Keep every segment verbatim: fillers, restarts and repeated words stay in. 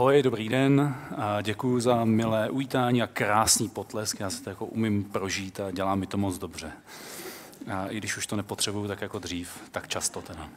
Ahoj, dobrý den. Děkuji za milé uvítání a krásný potlesk. Já se to jako umím prožít a dělá mi to moc dobře. A i když už to nepotřebuju tak jako dřív, tak často teda.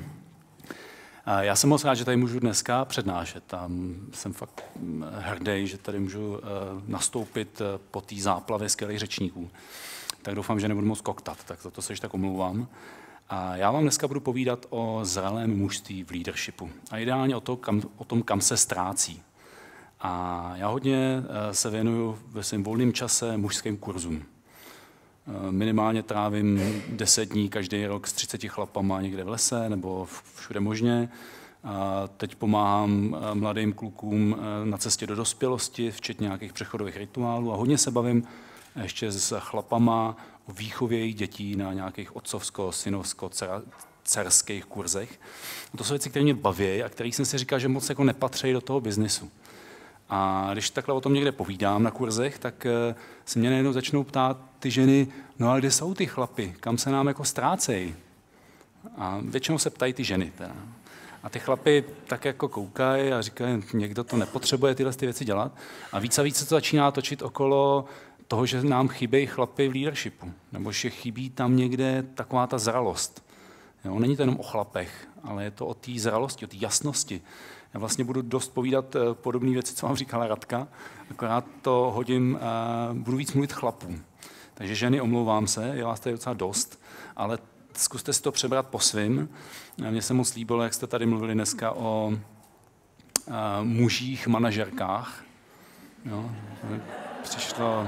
Já jsem moc rád, že tady můžu dneska přednášet a jsem fakt hrdý, že tady můžu nastoupit po té záplavě skvělých řečníků. Tak doufám, že nebudu moc koktat, tak za to se ještě tak omlouvám. A já vám dneska budu povídat o zralém mužství v leadershipu a ideálně o, to, kam, o tom, kam se ztrácí. A já hodně se věnuju ve svém volném čase mužským kurzům. Minimálně trávím deset dní každý rok s třiceti chlapama někde v lese nebo všude možně. A teď pomáhám mladým klukům na cestě do dospělosti, včetně nějakých přechodových rituálů a hodně se bavím ještě s chlapama o výchově jejich dětí na nějakých otcovsko, synovsko, dcerských kurzech. To jsou věci, které mě baví a které jsem si říkal, že moc jako nepatří do toho biznesu. A když takhle o tom někde povídám na kurzech, tak se mě najednou začnou ptát ty ženy, no ale kde jsou ty chlapy, kam se nám jako ztrácejí? A většinou se ptají ty ženy teda. A ty chlapy tak jako koukají a říkají, někdo to nepotřebuje tyhle ty věci dělat. A víc a víc se to začíná točit okolo toho, že nám chybějí chlapy v leadershipu, nebo že chybí tam někde taková ta zralost. Jo, není to jenom o chlapech, ale je to o té zralosti, o té jasnosti. Já vlastně budu dost povídat podobné věci, co vám říkala Radka, akorát to hodím, budu víc mluvit chlapům. Takže ženy, omlouvám se, je vás tady docela dost, ale zkuste si to přebrat po svým. Mně se moc líbilo, jak jste tady mluvili dneska o mužích manažerkách. Jo, přišlo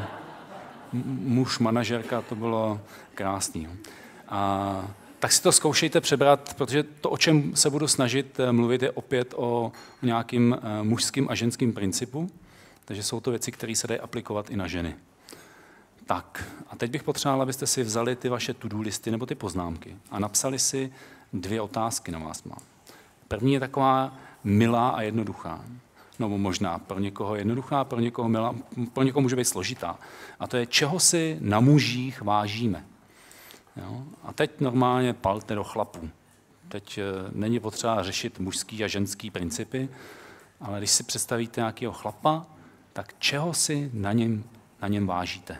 muž manažerka, to bylo krásný. A tak si to zkoušejte přebrat, protože to, o čem se budu snažit mluvit, je opět o nějakým mužským a ženským principu, takže jsou to věci, které se dají aplikovat i na ženy. Tak, a teď bych potřeboval, abyste si vzali ty vaše to-do listy nebo ty poznámky a napsali si dvě otázky na vás mám. První je taková milá a jednoduchá. No možná pro někoho jednoduchá, pro někoho milá, pro někoho může být složitá. A to je, čeho si na mužích vážíme. Jo? A teď normálně palte do chlapů. Teď e, není potřeba řešit mužský a ženský principy, ale když si představíte nějakého chlapa, tak čeho si na něm, na něm vážíte?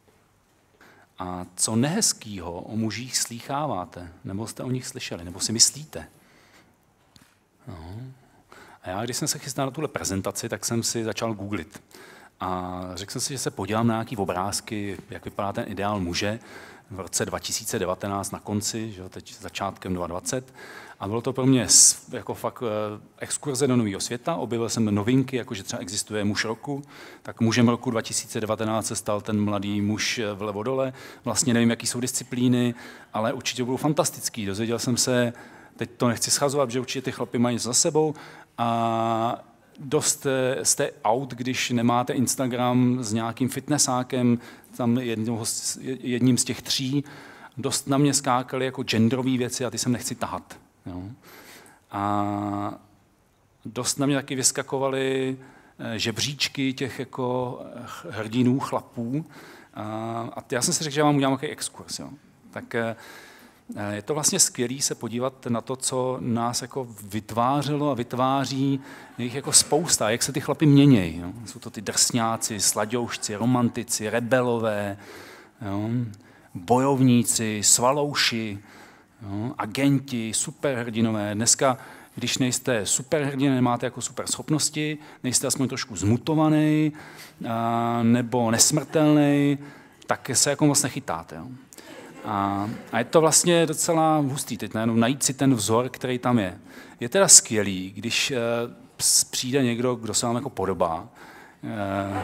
A co nehezkýho o mužích slýcháváte, nebo jste o nich slyšeli, nebo si myslíte? No. A já, když jsem se chystal na tuhle prezentaci, tak jsem si začal googlit. A řekl jsem si, že se podívám na nějaké obrázky, jak vypadá ten ideál muže v roce dva tisíce devatenáct na konci, že teď začátkem dvacet dvacet. A bylo to pro mě jako fakt exkurze do nového světa. Objevil jsem novinky, jako že třeba existuje muž roku. Tak mužem roku dva tisíce devatenáct se stal ten mladý muž vlevo dole. Vlastně nevím, jaký jsou disciplíny, ale určitě budou fantastický. Dozvěděl jsem se, teď to nechci schazovat, že určitě ty chlapy mají něco za sebou. A dost jste out, když nemáte Instagram s nějakým fitnessákem, tam jednoho, jedním z těch tří. Dost na mě skákaly jako genderové věci a ty sem nechci tahat. Jo. A dost na mě taky vyskakovaly žebříčky těch jako hrdinů, chlapů. A, a já jsem si řekl, že vám udělám nějaký exkurs. Jo. Tak je to vlastně skvělé se podívat na to, co nás jako vytvářelo a vytváří jich jako spousta, jak se ty chlapi měnějí. Jo. Jsou to ty drsňáci, sladěušci, romantici, rebelové, jo. Bojovníci, svalouši, jo, agenti, superhrdinové. Dneska, když nejste superhrdin, nemáte jako super schopnosti, nejste aspoň trošku zmutovaný a, nebo nesmrtelný, tak se jako moc nechytáte. Jo. A, a je to vlastně docela hustý teď najednou najít si ten vzor, který tam je. Je teda skvělý, když e, přijde někdo, kdo se vám jako podobá, e,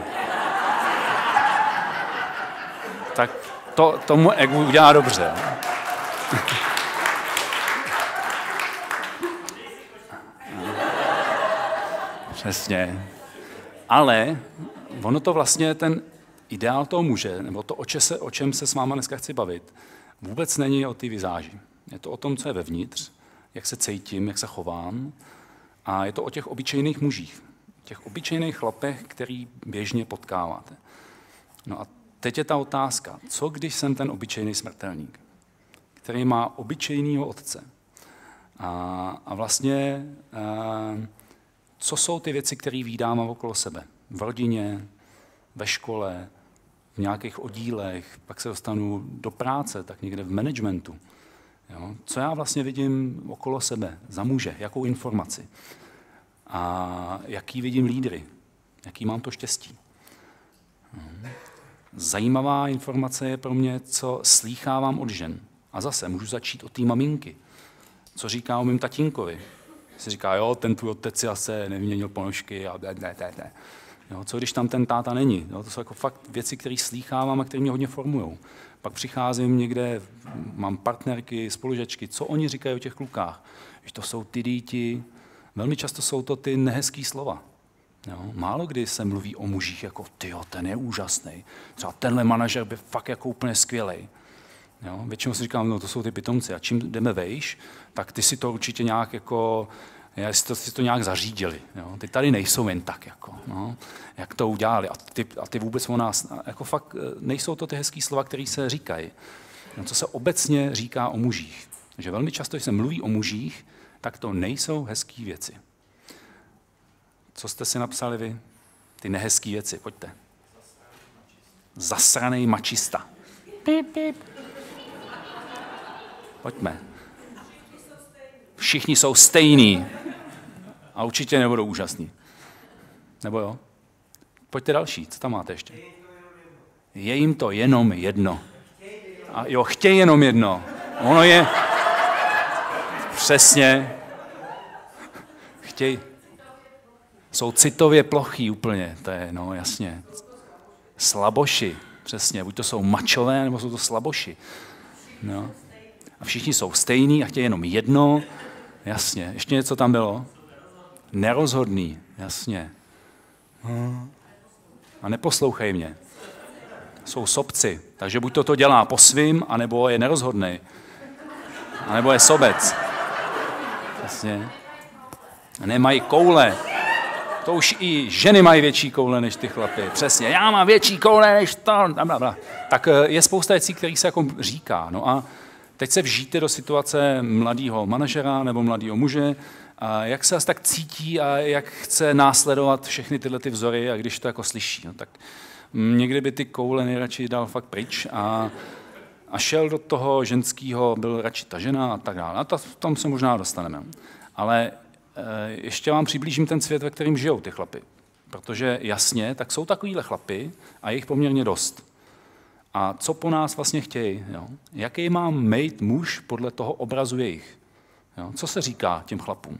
tak to tomu egu udělá dobře. Přesně. Ale ono to vlastně ten ideál toho muže, nebo to, o, se, o čem se s váma dneska chci bavit, vůbec není o té vizáži. Je to o tom, co je vevnitř, jak se cítím, jak se chovám. A je to o těch obyčejných mužích. Těch obyčejných chlapech, který běžně potkáváte. No a teď je ta otázka, co když jsem ten obyčejný smrtelník, který má obyčejného otce. A, a vlastně a, co jsou ty věci, které vídám okolo sebe. V rodině, ve škole, v nějakých oddílech, pak se dostanu do práce, tak někde v managementu. Jo? Co já vlastně vidím okolo sebe, za muže, jakou informaci. A jaký vidím lídry, jaký mám to štěstí. Zajímavá informace je pro mě, co slýchávám od žen. A zase můžu začít od té maminky. Co říká o mým tatínkovi. Se říká, jo, ten tvůj otec si asi nevyměnil ponožky a ne, ne, ne, ne. Jo, co když tam ten táta není? Jo, to jsou jako fakt věci, které slýchávám a které mě hodně formujou. Pak přicházím někde, mám partnerky, spolužečky, co oni říkají o těch klukách. Když to jsou ty díti, velmi často jsou to ty nehezký slova. Jo, málo kdy se mluví o mužích jako tyjo, ten je úžasný. Třeba tenhle manažer by fakt jako úplně skvělej. Jo, většinou si říkám, no to jsou ty pitomci a čím jdeme vejš, tak ty si to určitě nějak jako, jestli to, si to nějak zařídili. Jo. Ty tady nejsou jen tak, jako, no, jak to udělali a ty, a ty vůbec o nás, jako fakt nejsou to ty hezký slova, které se říkají. No, co se obecně říká o mužích. Že velmi často, když se mluví o mužích, tak to nejsou hezký věci. Co jste si napsali vy? Ty nehezký věci, pojďte. Zasranej mačista. Pip, pip. Pojďme. Všichni jsou stejní. A určitě nebudou úžasní. Nebo jo? Pojďte další, co tam máte ještě? Je jim to jenom jedno. A jo, chtějí jenom jedno. Ono je... Přesně. Chtějí... Jsou citově plochý úplně, to je, no jasně. Slaboši, přesně, buď to jsou mačové, nebo jsou to slaboši. No. A všichni jsou stejní a chtějí jenom jedno, jasně. Ještě něco tam bylo? Nerozhodný, jasně. A neposlouchej mě. Jsou sobci, takže buď to to dělá po svým, anebo je nerozhodný. A nebo je sobec. Jasně. A nemají koule. To už i ženy mají větší koule než ty chlapy. Přesně, já mám větší koule než to. Blablabla. Tak je spousta věcí, kterých se jako říká. No a teď se vžijte do situace mladého manažera nebo mladého muže, a jak se asi tak cítí a jak chce následovat všechny tyhle ty vzory, a když to jako slyší. No, tak někdy by ty koule nejradši dal fakt pryč a, a šel do toho ženského, byl radši ta žena a tak dále. A to, v tom se možná dostaneme. Ale ještě vám přiblížím ten svět, ve kterém žijou ty chlapy. Protože jasně, tak jsou takovýhle chlapy a je jich poměrně dost. A co po nás vlastně chtějí? Jo? Jaký má mít muž podle toho obrazu jejich? Jo? Co se říká těm chlapům?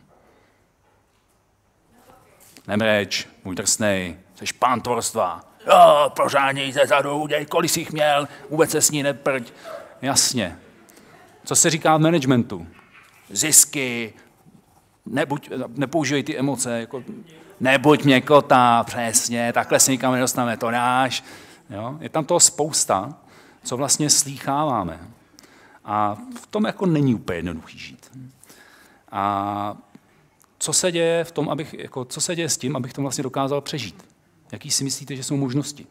Nemreč, můj drsnej, jsi pán tvorstva. Jo, pořádně se zadu, děj, kolik jsi jich měl, vůbec se s ní neprť. Jasně. Co se říká v managementu? Zisky, Nebuď, nepoužívej ty emoce, jako, nebuď měkota, přesně, takhle se nikam nedostaneme, to dáš. Jo? Je tam toho spousta, co vlastně slýcháváme. A v tom jako není úplně jednoduchý žít. A co se děje v tom, abych, jako, co se děje s tím, abych to vlastně dokázal přežít? Jaký si myslíte, že jsou možnosti?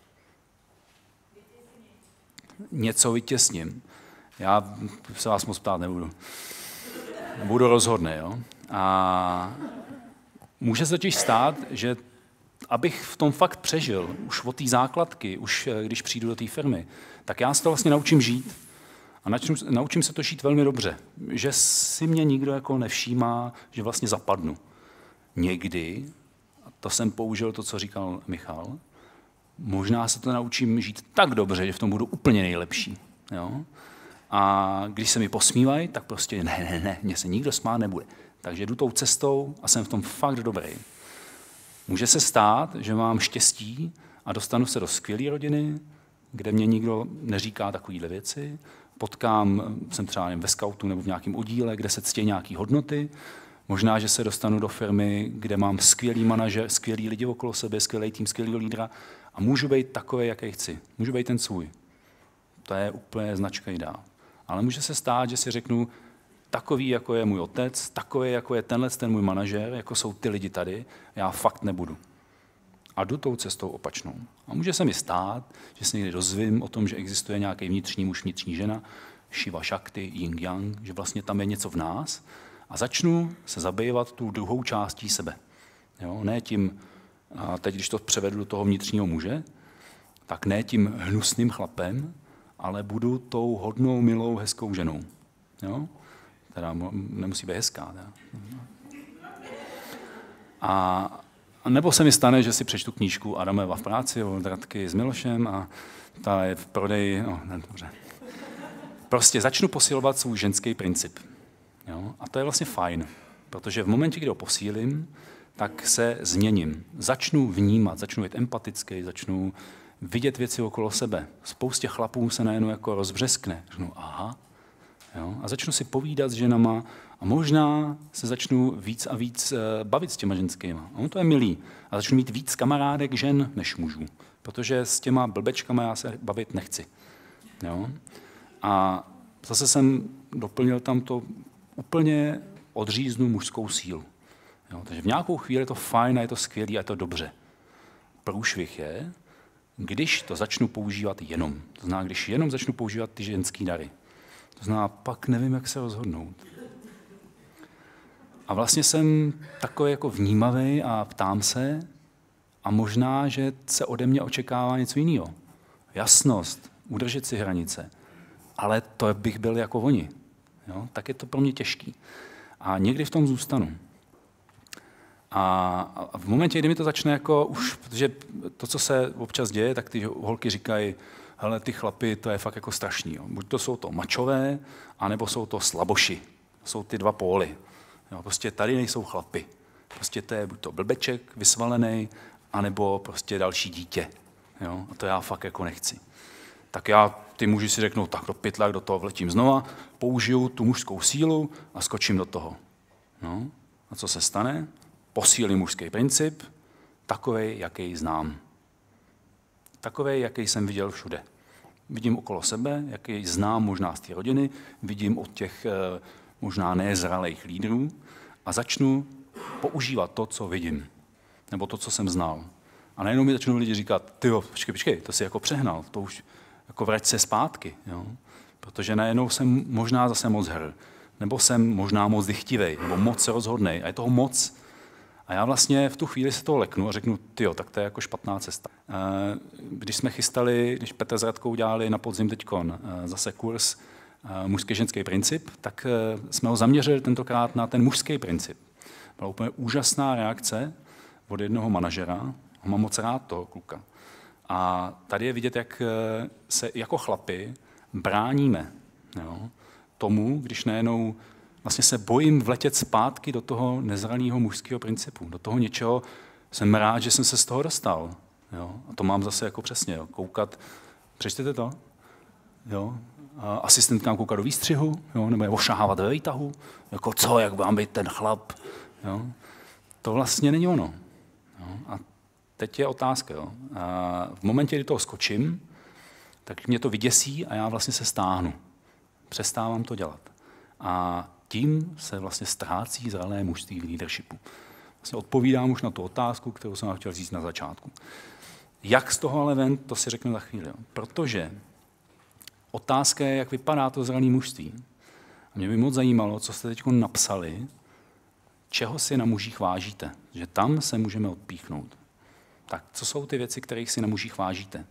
Něco vytěsním. Já se vás moc ptát nebudu. Budu rozhodný, jo? A může se totiž stát, že abych v tom fakt přežil, už od té základky, už když přijdu do té firmy, tak já se to vlastně naučím žít. A načnu, naučím se to žít velmi dobře. Že si mě nikdo jako nevšímá, že vlastně zapadnu. Někdy, a to jsem použil to, co říkal Michal, možná se to naučím žít tak dobře, že v tom budu úplně nejlepší. Jo? A když se mi posmívají, tak prostě ne, ne, ne, mě se nikdo smát nebude. Takže jdu tou cestou a jsem v tom fakt dobrý. Může se stát, že mám štěstí a dostanu se do skvělé rodiny, kde mě nikdo neříká takovéhle věci. Potkám, jsem třeba ve skautu nebo v nějakém oddíle, kde se ctí nějaké hodnoty. Možná, že se dostanu do firmy, kde mám skvělý manažer, skvělý lidi okolo sebe, skvělý tým, skvělýho lídra a můžu být takový, jaký chci. Můžu být ten svůj. To je úplně značka ideál. Ale může se stát, že si řeknu, takový, jako je můj otec, takový, jako je tenhle ten můj manažer, jako jsou ty lidi tady, já fakt nebudu. A jdu tou cestou opačnou. A může se mi stát, že se někdy dozvím o tom, že existuje nějaký vnitřní muž, vnitřní žena, Shiva Shakti, Yin Yang, že vlastně tam je něco v nás a začnu se zabývat tu druhou částí sebe. Jo? Ne tím, a teď když to převedu do toho vnitřního muže, tak ne tím hnusným chlapem, ale budu tou hodnou, milou, hezkou ženou. Jo? Teda nemusí být hezká. Teda. A, a nebo se mi stane, že si přečtu knížku Adamova v práci od Radky s Milošem a ta je v prodeji, no, ne, dobře. Prostě začnu posilovat svůj ženský princip. Jo? A to je vlastně fajn, protože v momentě, kdy ho posílím, tak se změním. Začnu vnímat, začnu být empatický, začnu vidět věci okolo sebe. Spoustě chlapů se najednou jako rozbřeskne. Řeknu, aha. Jo? A začnu si povídat s ženama a možná se začnu víc a víc bavit s těma ženskýma. A on to je milý. A začnu mít víc kamarádek žen než mužů. Protože s těma blbečkama já se bavit nechci. Jo? A zase jsem doplnil tam to úplně odříznu mužskou sílu. Jo? Takže v nějakou chvíli je to fajn a je to skvělý a je to dobře. Průšvih je, když to začnu používat jenom. To znamená, když jenom začnu používat ty ženský dary. To znamená, pak nevím, jak se rozhodnout. A vlastně jsem takový jako vnímavý a ptám se a možná, že se ode mě očekává něco jiného. Jasnost, udržet si hranice. Ale to bych byl jako oni. Jo? Tak je to pro mě těžký. A někdy v tom zůstanu. A v momentě, kdy mi to začne jako už, protože to, co se občas děje, tak ty holky říkají, hele, ty chlapy, to je fakt jako strašný. Jo. Buď to jsou to mačové, anebo jsou to slaboši. Jsou ty dva póly. Jo, prostě tady nejsou chlapy. Prostě to je buď to blbeček vysvalený, anebo prostě další dítě. Jo. A to já fakt jako nechci. Tak já, ty muži si řeknou, tak do pytla, do toho vletím znova, použiju tu mužskou sílu a skočím do toho. No. A co se stane? Posílím mužský princip, takovej, jaký znám. Takovej, jaký jsem viděl všude. Vidím okolo sebe, jaký znám možná z té rodiny, vidím od těch možná nezralých lídrů a začnu používat to, co vidím, nebo to, co jsem znal. A najednou mi začnou lidi říkat, tyjo, počkej, počkej, to jsi jako přehnal, to už jako vrať se zpátky. Jo? Protože najednou jsem možná zase moc hr, nebo jsem možná moc dychtivej, nebo moc rozhodnej a je toho moc. A já vlastně v tu chvíli se toho leknu a řeknu, tyjo, tak to je jako špatná cesta. Když jsme chystali, když Petr s Radkou dělali na podzim teďkon zase kurz mužský ženský princip, tak jsme ho zaměřili tentokrát na ten mužský princip. Byla úplně úžasná reakce od jednoho manažera, ho mám moc rád toho kluka. A tady je vidět, jak se jako chlapi bráníme, jo, tomu, když najednou vlastně se bojím vletět zpátky do toho nezralého mužského principu, do toho něčeho, jsem rád, že jsem se z toho dostal. Jo? A to mám zase jako přesně, jo? Koukat, přečtěte to, jo? A asistentkám koukat do výstřihu, jo? Nebo je ošahávat ve výtahu, jako co, jak mám být ten chlap. Jo? To vlastně není ono. Jo? A teď je otázka. Jo? A v momentě, kdy toho skočím, tak mě to vyděsí a já vlastně se stáhnu. Přestávám to dělat. A tím se vlastně ztrácí zralé mužství v leadershipu. Vlastně odpovídám už na tu otázku, kterou jsem vám chtěl říct na začátku. Jak z toho ale ven, to si řeknu za chvíli. Jo. Protože otázka je, jak vypadá to zralé mužství. A mě by moc zajímalo, co jste teď napsali, čeho si na mužích vážíte. Že tam se můžeme odpíchnout. Tak co jsou ty věci, kterých si na mužích vážíte?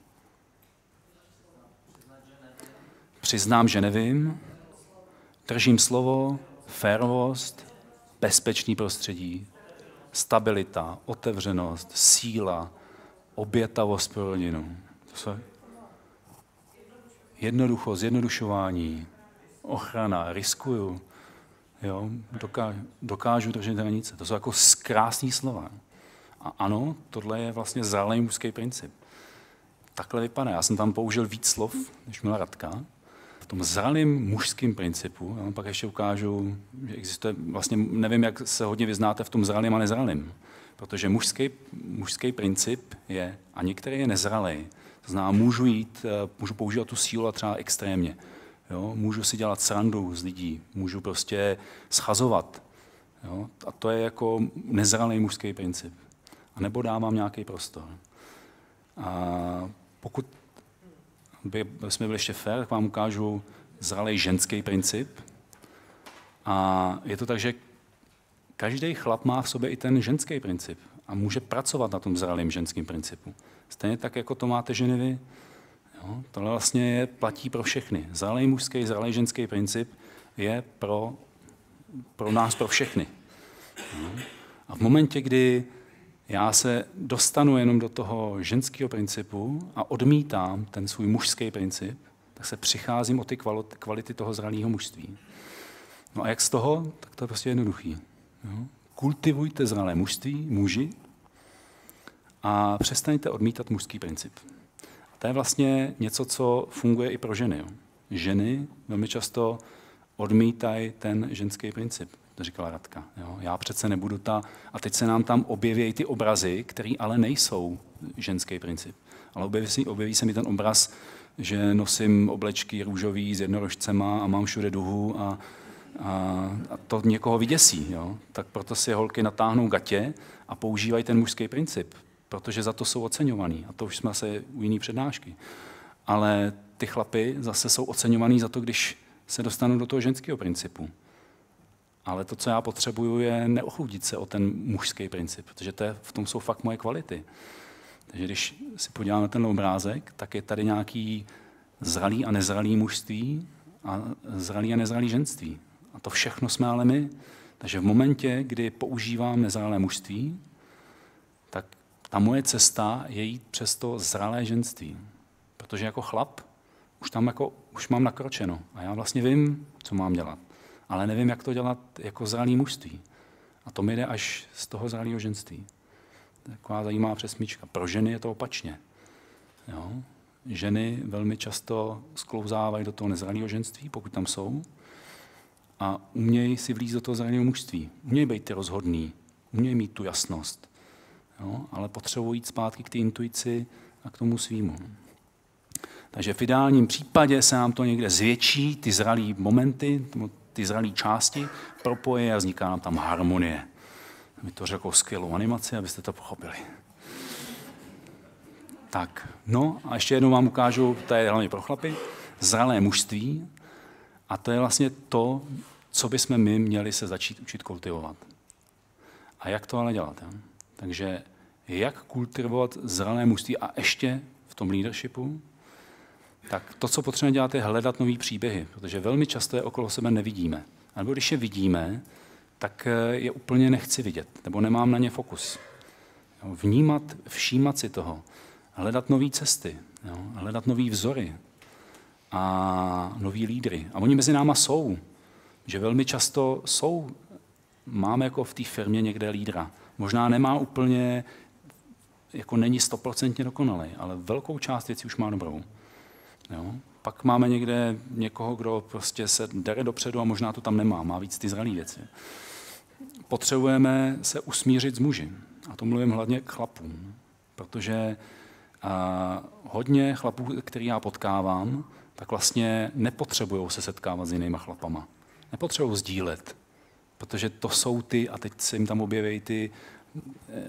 Přiznám, že nevím. Držím slovo, férovost, bezpečný prostředí, stabilita, otevřenost, síla, obětavost pro rodinu. To je jednoduchost, zjednodušování, ochrana, riskuju, jo, dokážu, dokážu držet hranice. To jsou jako krásný slova. A ano, tohle je vlastně zralý mužský princip. Takhle vypadá. Já jsem tam použil víc slov, než měla Radka. V tom zralém mužském principu, já vám pak ještě ukážu, že existuje, vlastně nevím, jak se hodně vyznáte v tom zralém a nezralém, protože mužský, mužský princip je, a některý je nezralý, to znamená, můžu jít, můžu používat tu sílu a třeba extrémně, jo? Můžu si dělat srandu z lidí, můžu prostě schazovat, jo? A to je jako nezralý mužský princip. A nebo dávám nějaký prostor. A pokud by jsme byli ještě fér, tak vám ukážu zralej ženský princip. A je to tak, že každý chlap má v sobě i ten ženský princip. a může pracovat na tom zralém ženském principu. Stejně tak, jako to máte ženy vy. Jo? Tohle vlastně je, platí pro všechny. Zralý mužský, zralý ženský princip je pro, pro nás, pro všechny. Jo? A v momentě, kdy já se dostanu jenom do toho ženského principu a odmítám ten svůj mužský princip, tak se přicházím o ty kvality toho zralého mužství. No a jak z toho? Tak to je prostě jednoduchý. Jo? Kultivujte zralé mužství, muži, a přestaňte odmítat mužský princip. A to je vlastně něco, co funguje i pro ženy. Jo? Ženy velmi často odmítají ten ženský princip, to říkala Radka. Jo? Já přece nebudu ta... A teď se nám tam objeví ty obrazy, které ale nejsou ženský princip. Ale objeví se, objeví se mi ten obraz, že nosím oblečky růžový s jednorožcema a mám všude duhu a, a, a to někoho vyděsí. Jo? Tak proto si holky natáhnou gatě a používají ten mužský princip, protože za to jsou oceňovaný. A to už jsme se u jiný přednášky. Ale ty chlapy zase jsou oceňovaný za to, když se dostanou do toho ženského principu. Ale to, co já potřebuju, je neochludit se o ten mužský princip, protože to je, v tom jsou fakt moje kvality. Takže když si podíváme na ten obrázek, tak je tady nějaký zralý a nezralý mužství a zralý a nezralý ženství. A to všechno jsme ale my. Takže v momentě, kdy používám nezralé mužství, tak ta moje cesta je jít přes to zralé ženství. Protože jako chlap už tam jako, už mám nakročeno a já vlastně vím, co mám dělat. Ale nevím, jak to dělat jako zralý mužství. A to mi jde až z toho zralého ženství. Taková zajímavá přesmíčka. Pro ženy je to opačně. Jo? Ženy velmi často sklouzávají do toho nezralého ženství, pokud tam jsou, a umějí si vlízt do toho zralého mužství. Umějí být ty rozhodný, umějí mít tu jasnost. Jo? Ale potřebují jít zpátky k té intuici a k tomu svýmu. Takže v ideálním případě se nám to někde zvětší, ty zralý momenty, ty zralé části propoje a vzniká nám tam harmonie. Mi to řekl skvělou animaci, abyste to pochopili. Tak, no a ještě jednou vám ukážu, to je hlavně pro chlapy, zralé mužství a to je vlastně to, co bychom my měli se začít učit kultivovat. A jak to ale dělat? Ja? Takže jak kultivovat zralé mužství a ještě v tom leadershipu, tak to, co potřebujeme dělat, je hledat nový příběhy, protože velmi často je okolo sebe nevidíme. A nebo když je vidíme, tak je úplně nechci vidět, nebo nemám na ně fokus. Jo, vnímat, všímat si toho, hledat nové cesty, jo, hledat nové vzory a nový lídry. A oni mezi náma jsou, že velmi často jsou, máme jako v té firmě někde lídra. Možná nemá úplně, jako není stoprocentně dokonalý, ale velkou část věcí už má dobrou. Jo. Pak máme někde někoho, kdo prostě se dere dopředu a možná to tam nemá, má víc ty zralé věci. Potřebujeme se usmířit s muži. A to mluvím hlavně k chlapům, protože a, hodně chlapů, který já potkávám, tak vlastně nepotřebují se setkávat s jinýma chlapama. Nepotřebují sdílet, protože to jsou ty, a teď se jim tam objeví ty e,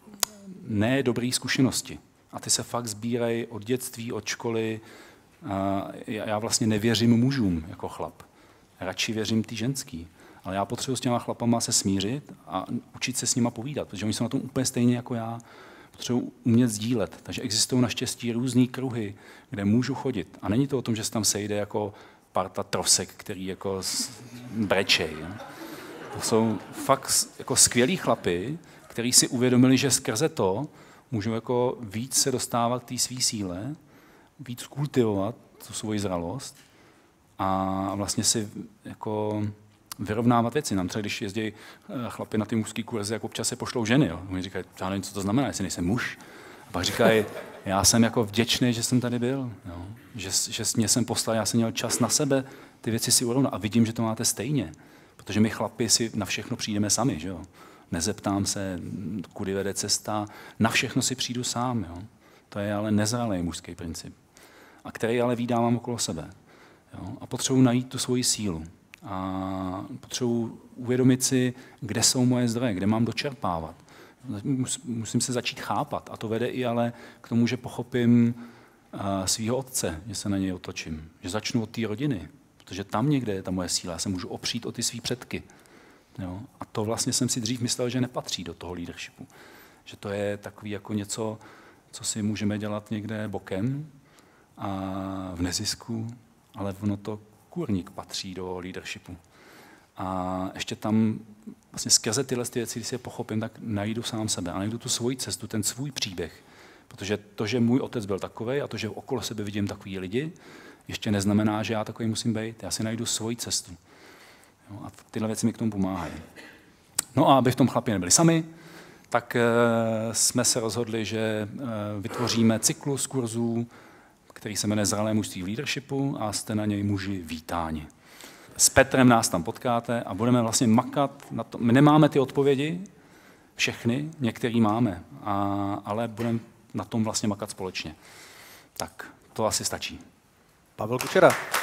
ne dobré zkušenosti. A ty se fakt sbírají od dětství, od školy. A já vlastně nevěřím mužům jako chlap. Radši věřím ty ženský. Ale já potřebuji s těma chlapama se smířit a učit se s nima povídat, protože oni jsou na tom úplně stejně jako já. Potřebuji umět sdílet. Takže existují naštěstí různý kruhy, kde můžu chodit. A není to o tom, že se tam sejde jako parta trosek, který jako brečej. Ja? To jsou fakt jako skvělí chlapy, kteří si uvědomili, že skrze to můžou jako víc se dostávat k té své síle, víc kultivovat tu svoji zralost a vlastně si jako vyrovnávat věci. Nám třeba, když jezdí chlapi na ty mužský kurzy, jak občas se pošlou ženy. Jo. Oni říkají, já nevím, co to znamená, jestli nejsem muž. A pak říkají, já jsem jako vděčný, že jsem tady byl. Jo. Že, že mě jsem poslal, já jsem měl čas na sebe ty věci si urovnat. A vidím, že to máte stejně. Protože my chlapi si na všechno přijdeme sami. Že jo. Nezeptám se, kudy vede cesta. Na všechno si přijdu sám. Jo. To je ale nezralý mužský princip. A který ale vídávám okolo sebe. Jo. A potřebuji najít tu svoji sílu. A potřebuji uvědomit si, kde jsou moje zdroje, kde mám dočerpávat. Musím se začít chápat a to vede i ale k tomu, že pochopím svého otce, že se na něj otočím, že začnu od té rodiny, protože tam někde je ta moje síla, já se můžu opřít o ty svý předky. Jo? A to vlastně jsem si dřív myslel, že nepatří do toho leadershipu. Že to je takový jako něco, co si můžeme dělat někde bokem a v nezisku, ale ono to kurník patří do leadershipu. A ještě tam vlastně skrze tyhle věci, když si je pochopím, tak najdu sám sebe a najdu tu svoji cestu, ten svůj příběh. Protože to, že můj otec byl takovej a to, že okolo sebe vidím takový lidi, ještě neznamená, že já takový musím být. Já si najdu svoji cestu. Jo, a tyhle věci mi k tomu pomáhají. No a aby v tom chlapi nebyli sami, tak e, jsme se rozhodli, že e, vytvoříme cyklus kurzů, který se jmenuje Zralé mužství v leadershipu a jste na něj muži vítáni. S Petrem nás tam potkáte a budeme vlastně makat na to. My nemáme ty odpovědi, všechny, některý máme, a, ale budeme na tom vlastně makat společně. Tak to asi stačí. Pavel Kučera.